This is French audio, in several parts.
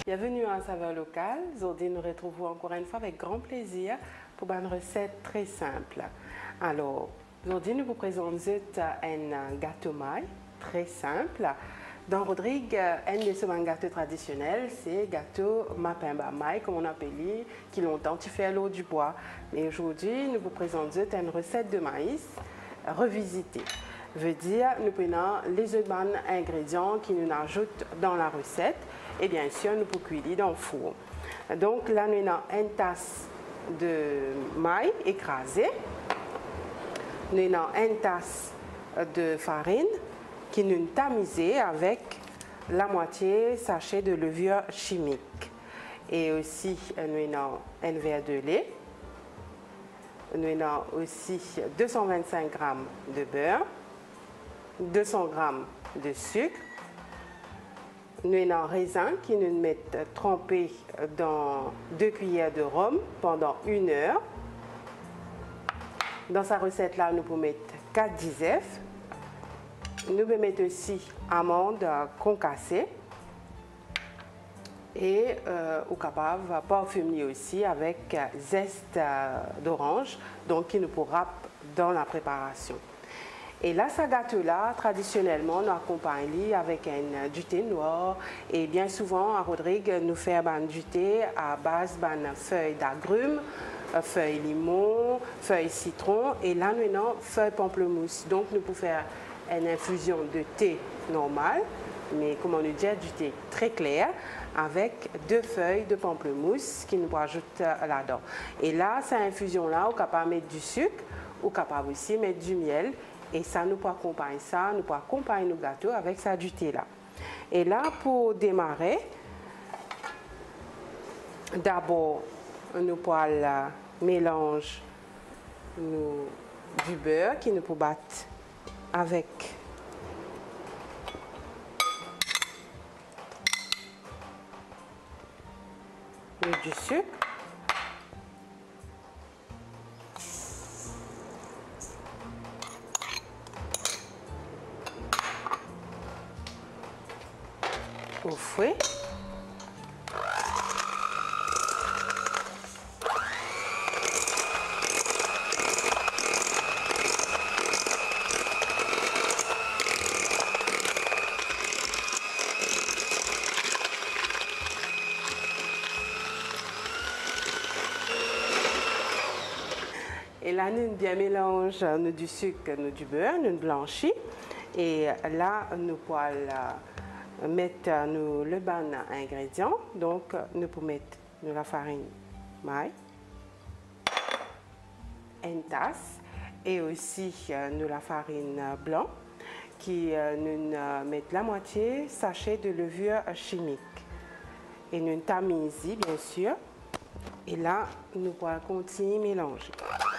Bienvenue à Saveur Locale. Aujourd'hui, nous retrouvons encore une fois avec grand plaisir pour une recette très simple. Alors, aujourd'hui, nous vous présentons un gâteau maille très simple. Dans Rodrigue, un de ces gâteaux traditionnels, c'est gâteau mapimba maille, comme on appelle, qui longtemps tu fais à l'eau du bois. Mais aujourd'hui, nous vous présentons une recette de maïs revisitée. Veut dire, nous prenons les autres ingrédients qui nous ajoutent dans la recette et bien sûr, nous pouvons cuire dans le four. Donc là, nous avons une tasse de maille écrasée. Nous avons une tasse de farine qui nous tamisée avec la moitié sachet de levure chimique. Et aussi, nous avons un verre de lait. Nous avons aussi 225 g de beurre, 200 g de sucre. Nous avons un raisin qui nous met trempé dans 2 cuillères de rhum pendant 1 heure. Dans sa recette là, nous pouvons mettre 4 disèves. Nous pouvons mettre aussi amandes concassées. Et au capable parfumer aussi avec zeste d'orange, donc qui nous pourra dans la préparation. Et là, ce gâteau-là, traditionnellement, nous accompagne avec du thé noir. Et bien souvent, à Rodrigue, nous faisons du thé à base de feuilles d'agrumes, feuilles limon, feuilles citron. Et là, nous avons feuilles pamplemousse. Donc, nous pouvons faire une infusion de thé normal, mais comme on dit, du thé très clair, avec 2 feuilles de pamplemousse qui nous rajoutent là-dedans. Et là, cette infusion-là, on est capable de mettre du sucre, on est capable aussi de mettre du miel. Et ça, nous pouvons accompagner ça, nous pouvons accompagner nos gâteaux avec ça du thé là. Et là, pour démarrer, d'abord, nous pouvons mélanger du beurre qui nous peut battre avec du sucre. Au fouet. Et là, nous bien mélangeons du sucre, du beurre, nous blanchis. Et là, nous pouvons mettre le bon ingrédient. Donc, nous pouvons mettre de la farine maille, une tasse, et aussi de la farine blanc, qui nous met la moitié sachet de levure chimique. Et nous tamisons, bien sûr. Et là, nous pourrons continuer à mélanger.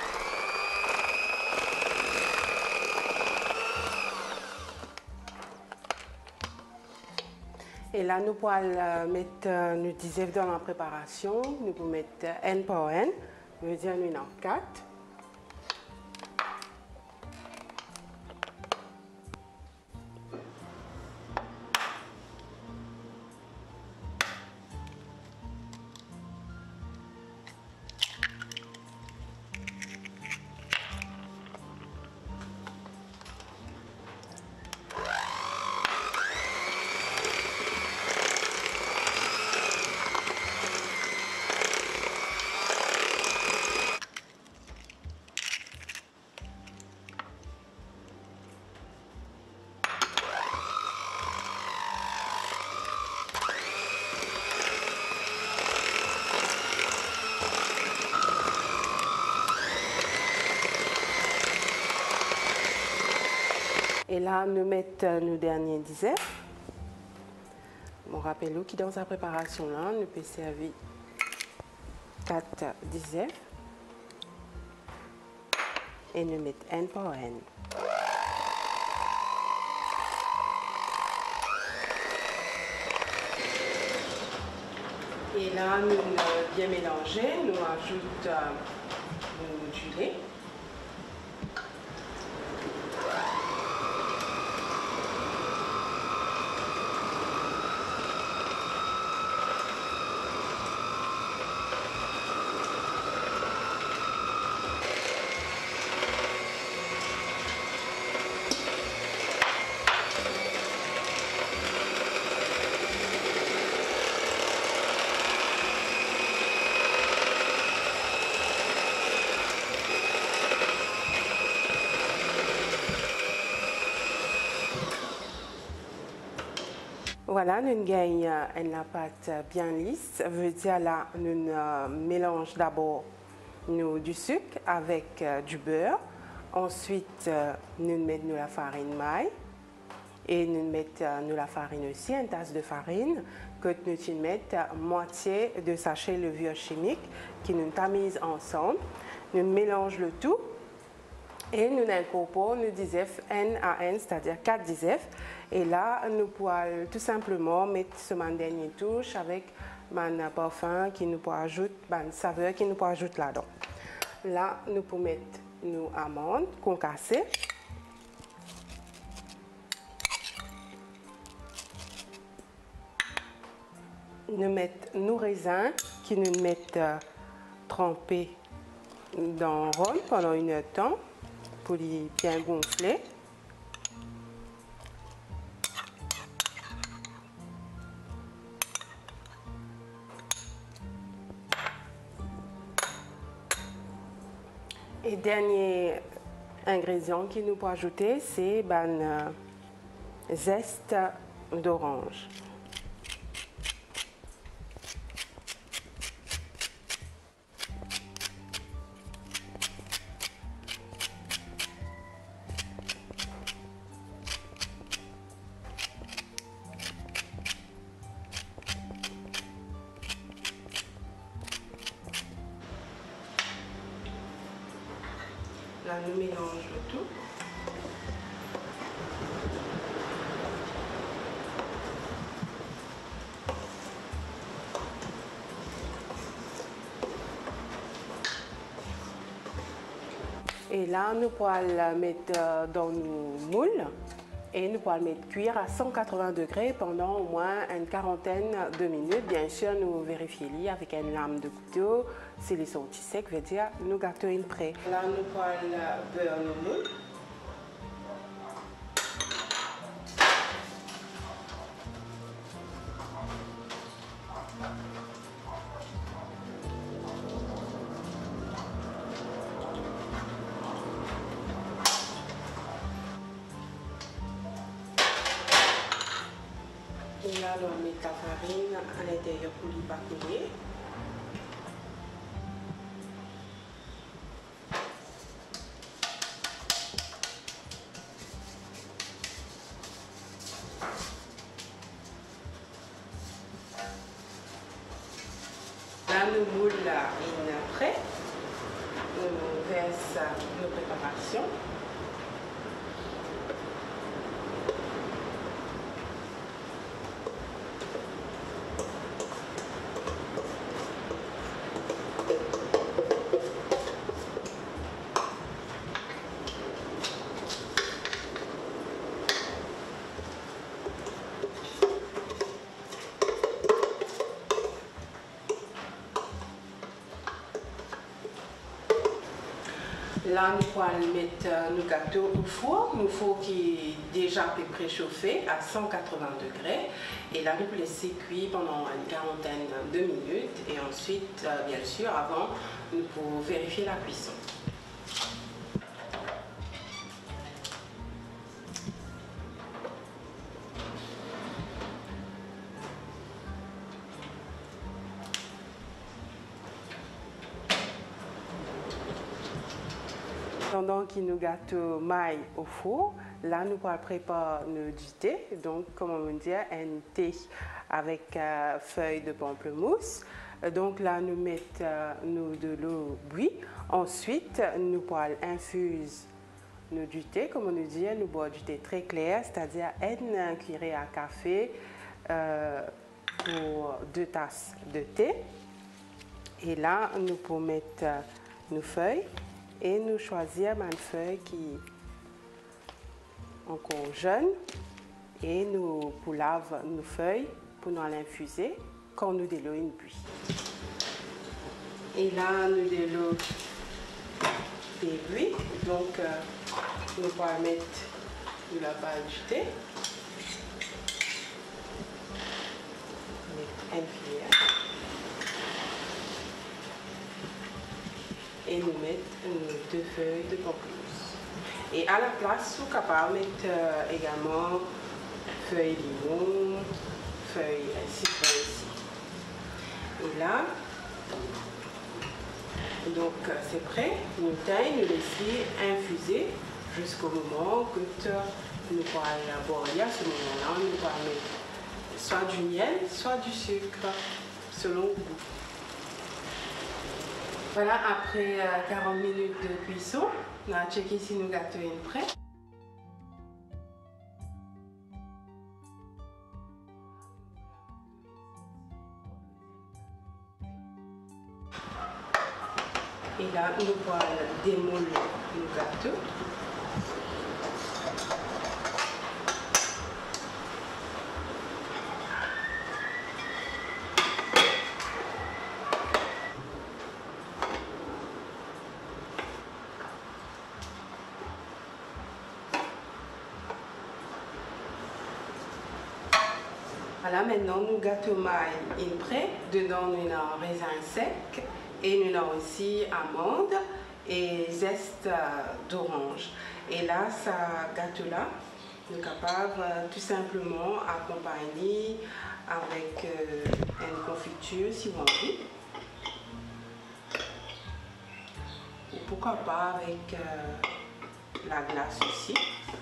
Et là, nous pouvons mettre nos disèves dans la préparation. Nous pouvons mettre N par N. Nous dire nous en 4. Et là, nous mettons nos derniers disèves. On rappelle que dans sa préparation, là, nous pouvons servir 4 disèves. Et nous mettons N par N. Et là, nous bien mélanger, nous ajoutons du lait. Voilà, nous gagnons la pâte bien lisse. Veut dire là, nous mélangeons d'abord du sucre avec du beurre. Ensuite, nous mettons la farine maille. Et nous mettons la farine aussi, une tasse de farine, que nous mettons moitié de sachet de levure chimique qui nous tamise ensemble. Nous mélangeons le tout et nous incorporons nous 10 œufs N à N, c'est-à-dire 4 10 œufs. Et là, nous pouvons tout simplement mettre ce dernière touche avec un parfum qui nous peut ajouter, une saveur qui nous peut ajouter là-dedans. Là, nous pouvons mettre nos amandes concassées. Nous mettons nos raisins qui nous mettent trempés dans le rhum pendant une heure de temps pour les bien gonfler. Et dernier ingrédient qu'il nous peut ajouter, c'est zeste d'orange. Là, nous mélangeons le tout. Et là, nous pourrons le mettre dans nos moules et nous pourrons le mettre cuire à 180 degrés pendant au moins une quarantaine de minutes. Bien sûr, nous vérifions avec une lame de couteau. Si les sorties secs, veut dire nous gâteaux une prêt. Là, nous pourrons beurre nos moules. Et là, on va mettre la farine à l'intérieur pour ne pas couler. Là, nous moule une prêt. Nous versons nos préparations. Là, nous pouvons mettre nos gâteaux au four, un four qui est déjà préchauffé à 180 degrés. Et là, nous pouvons laisser cuire pendant une quarantaine de minutes. Et ensuite, bien sûr, avant, nous pouvons vérifier la cuisson. Pendant que nous gâteaux maille au four, là nous pourrons préparer du thé. Donc, comme on dit, un thé avec feuilles de pamplemousse. Donc là, nous mettons de l'eau bouillie. Ensuite, nous pourrons infuser du thé. Comme on nous dit, nous boire du thé très clair, c'est-à-dire une cuillerée à café pour 2 tasses de thé. Et là, nous pouvons mettre nos feuilles. Et nous choisir une feuille qui est encore jeune et nous pour laver nos feuilles pour nous l'infuser quand nous de l'eau une buis. Et là nous de l'eau des buis, donc nous pouvons mettre de la balle du thé, mettre une cuillère. Et nous mettons 2 feuilles de pamplemousse. Et à la place, vous êtes capable de mettre également feuilles de limon feuilles citron ici. Et là, donc c'est prêt. Nous taillons, nous laissons infuser jusqu'au moment que nous pourrons boire. À ce moment-là, nous pourrons mettre soit du miel, soit du sucre, selon le goût. Voilà, après 40 minutes de cuisson, on a checké si nos gâteaux sont prêts. Et là, nous pourrons démolir nos gâteaux. Voilà, maintenant, nos gâteaux mailles sont prêts. Dedans, nous avons raisin sec et nous avons aussi amandes et zeste d'orange. Et là, ce gâteau-là, nous sommes capables tout simplement accompagner avec une confiture si vous envie. Ou pourquoi pas avec la glace aussi.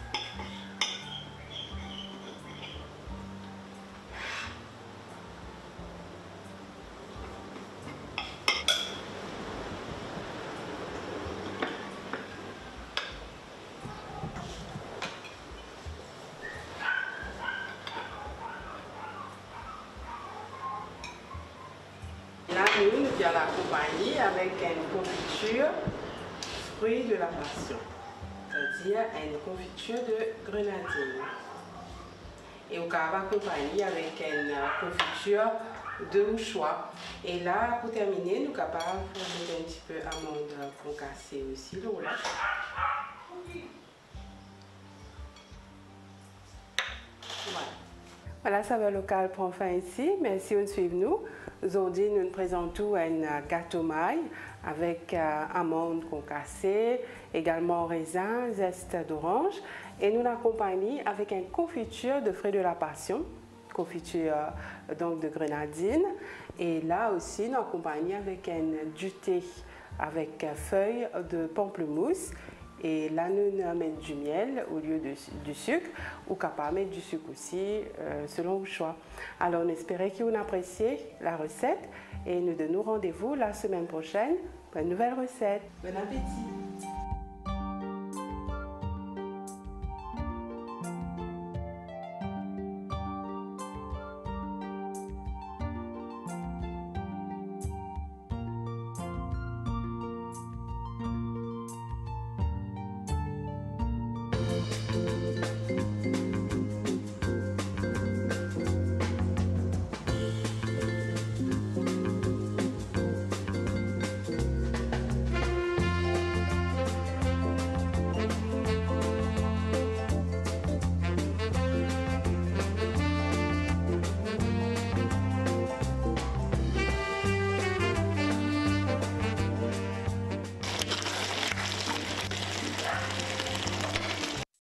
Là, nous allons l'accompagner avec une confiture fruits de la passion, c'est-à-dire une confiture de grenadine. Et on va accompagner avec une confiture de choix. Et là, pour terminer, nous sommes capables de mettre un petit peu d'amande concassée aussi. Là. Voilà, saveur locale prend fin ici. Merci de suivre nous. Aujourd'hui, nous présentons un gâteau maille avec amandes concassées, également raisin, zeste d'orange. Et nous l'accompagnons avec une confiture de fruits de la passion, confiture donc de grenadine. Et là aussi, nous accompagnons avec du thé avec feuilles de pamplemousse. Et là, nous mettons du miel au lieu du sucre, ou capable mettre du sucre aussi, selon vos choix. Alors, on espère que vous appréciez la recette et nous donnons rendez-vous la semaine prochaine pour une nouvelle recette. Bon appétit!